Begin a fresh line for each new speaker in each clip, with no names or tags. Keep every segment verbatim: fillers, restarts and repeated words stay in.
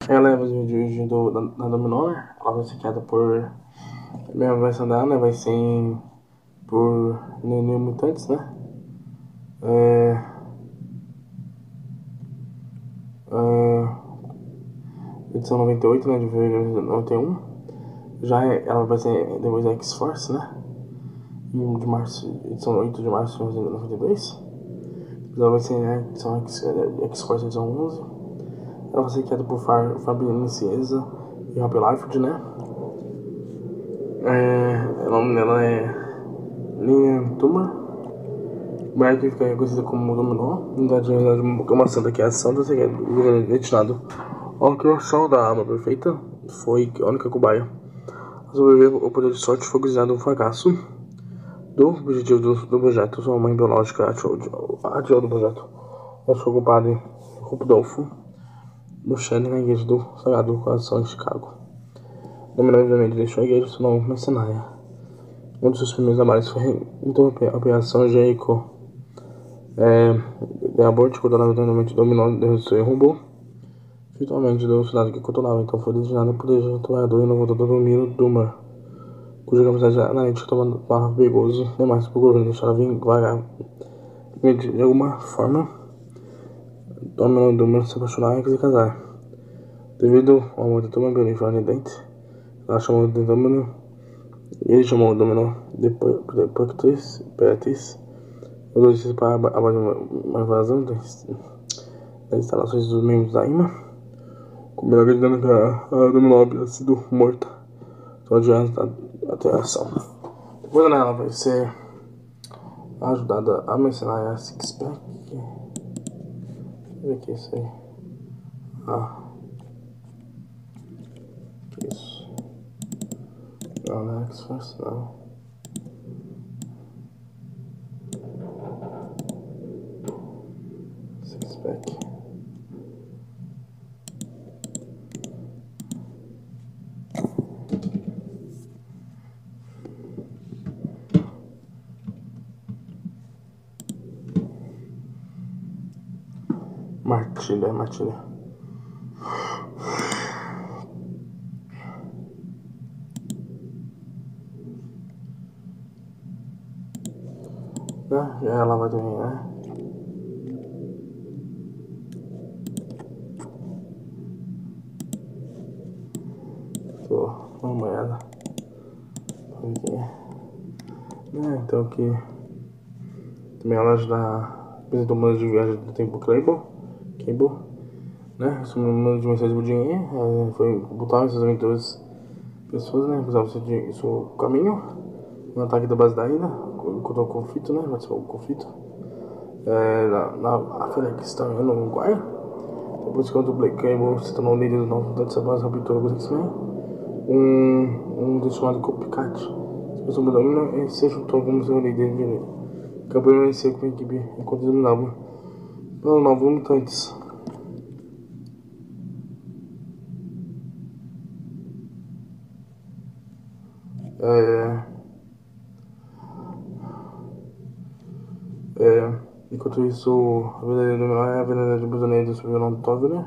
Ela leva o vídeo do, da, da Dominó, né? Ela vai ser criada por. A mesma versão dela, né? Vai ser por New Mutantes, né? É, é, edição noventa e oito, né? De fevereiro de noventa e um. Já é, ela vai ser depois da X-Force, né? De março, edição oito de março de noventa e dois. Ela vai ser a edição X-Force edição onze. Ela vai ser criada por Fabiano Cieza e Rob Liefeld, né? É, o nome dela é Linha Tuma. Mas que fica conhecida como Dominó. Na verdade, uma santa que é a santa, você é destinado ao criação da arma perfeita. Foi a única cobaia a sobreviver. O poder de sorte foi considerado um fracasso do objetivo do, do projeto. Sua mãe biológica atirou do projeto. Achou o padre Rudolfo Buchani na igreja do Sagrado Coração em Chicago. Dominó obviamente deixou a igreja e se tornou mercenária. Um dos seus primeiros trabalhos foi interromper a Operação Jericho. É, de aborto, controlava totalmente Dominó, derrotou e roubou virtualmente do cidade que controlava. Então foi designado por o trabalhador e inovador Domino Dummer, cuja capacidade analítica tornava perigoso demais para o governo deixar vir vagar. De alguma forma, Domino Dummer se apaixonar e se casar. Devido ao amor de Dummer pelo inferno dente, ela chamou de Domino e ele chamou o Domino de Petis. Os dois se separaram após uma invasão das instalações dos membros da I M A, com o melhor acreditando que a Dominó havia sido morta só de anos até a ação. Depois ela vai ser ajudada a mencionar a Sixpack. Deixa eu ver o que é isso aí. Ah, que isso? Não, não é X-Force, não. Sixpack. Martilha, Martilha. Né? Já ela vai também, né? Tô dando uma olhada. Aqui. É, então aqui também ela ajuda apresentou um mundo de viagem do tempo Cable, Cable, né? Esse mundo de mensagens do dinheiro, é, foi botar essas aventuras pessoas, né? Usava seu, seu caminho no ataque da base da ilha, encontrou o conflito, né? Participou do conflito é, na, na Fênix, tá no Uruguai. Depois que o Blake Cable se tornou líder do novo dessa base, raptou os X-Men. Um, um dos chamados Copycat. Se você mudar ele se juntou como seu líder de campanha permaneceu com a equipe enquanto dominava pelos novos mutantes. É, é, enquanto isso, a verdadeira dominó é a verdadeira prisioneira do sobrenome do Tovner,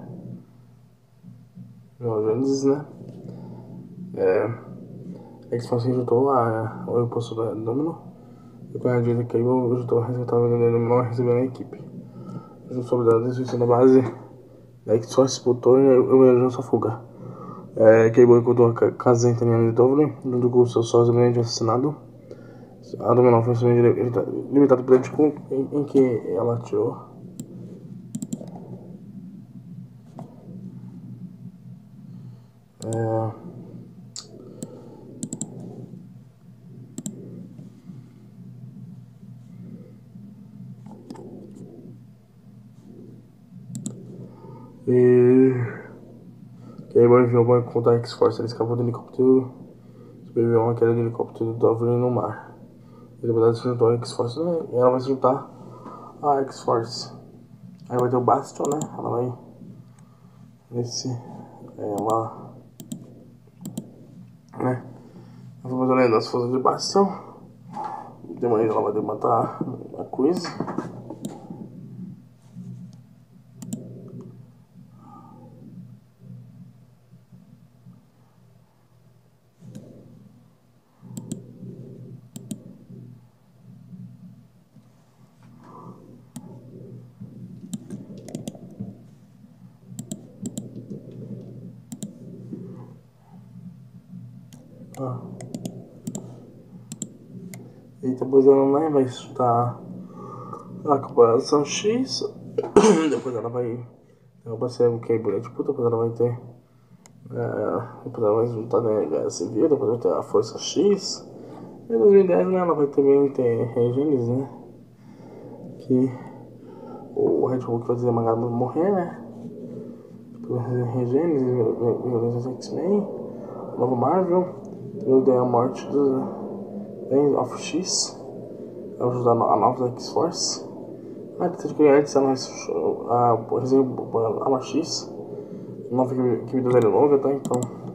o Gênesis, né? É, a X-Force se juntou ao imposto da Domino. E com a ajuda que Cable ajudou a resgatar a verdadeira dominó e recebeu a equipe. Os soldados destruição da base da X-Force disputou e emergiu sua fuga. É, Cable encontrou a casa italiana de Dovre, junto com o seu sócio grande assassinado. A Dominó foi limitado pelo tipo em, em que ela atirou. É, e Cable enviou para encontrar a X-Force. Ele escapou do helicóptero, sobreviveu a uma queda de helicóptero do Dovre no mar. Ele vai se juntar a X-Force, né? E ela vai se juntar a X-Force. Aí vai ter o Bastion, né? Ela vai nesse ela né? Nós vamos olhando as forças de Bastion. De manhã ela vai matar a Chris. Ah. E depois ela né, vai estudar a comparação X. Depois ela vai. Ela vai ser o Keyblade, tipo, depois ela vai ter. É, depois ela vai juntar né, Guerra Civil, depois vai ter a Força X. Em dois mil e dez né, ela vai também ter Regenes, né? Que o Red Hulk vai dizer Magari morrer, né? Depois Regenes, Violência X-Men, Novo Marvel, depois daí a morte do End of X. Vai ajudar a nova X-Force. Ah, tem que criar a a Arma X. Nova que me deu velho longa, tá? Então.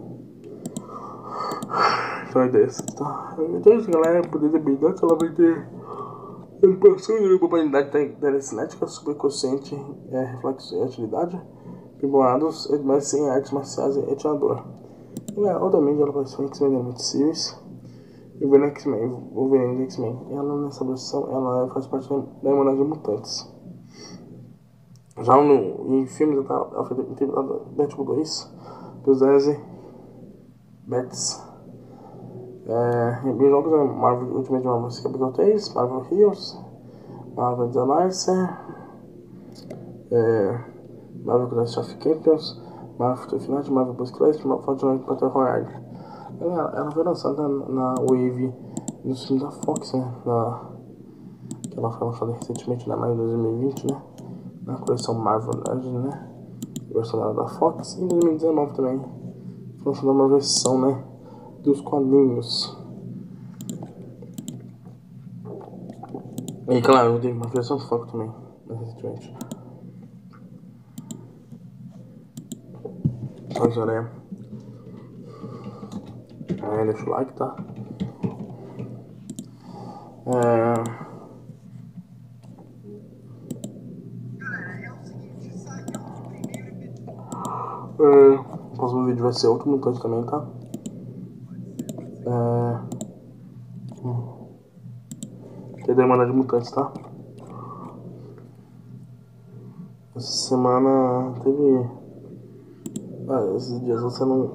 Então é dessa, tá? Então é isso, galera. Poder de habilidade, ela vai ter. Ele passou de probabilidade telecinética, superconsciente, é, reflexo e agilidade, primorados, mas sem artes marciais e atinador. Galera, obviamente ela vai ser um X-Men Animated Series. E o Venom X-Men, o Venom X-Men, ela nessa versão, ela faz parte da Irmandade de Mutantes. Já no, em filmes, ela foi interpretada Deadpool dois, dos Eze, Bats. É, em jogos, é Marvel Ultimate Marvel Capitol três, Marvel Heroes, Marvel The Alliance, é, Marvel Clash of Champions, Marvel Final, Marvel Bus Clash, Marvel Fortnite Battle Royale. Ela, ela foi lançada na, na Wave dos filmes da Fox, né? Na, que ela foi lançada recentemente, né? Em dois mil e vinte, né? Na coleção Marvel Legends, né? Versão da Fox. E em dois mil e dezenove também foi lançada uma versão, né? Dos quadrinhos. E claro, tem uma versão Fox também, né? Recentemente. Mas olha, é, deixa o like, tá? É... É, o próximo vídeo vai ser outro mutante também, tá? É... Hum. Que é da Irmandade de Mutantes, tá? Essa semana teve... Ah, esses dias você não...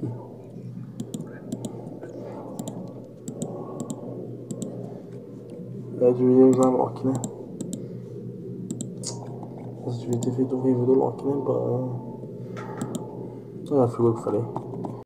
É, devia usar Loki, né? Você devia ter feito o review do Loki, né? Pra... Ah, foi o que eu falei.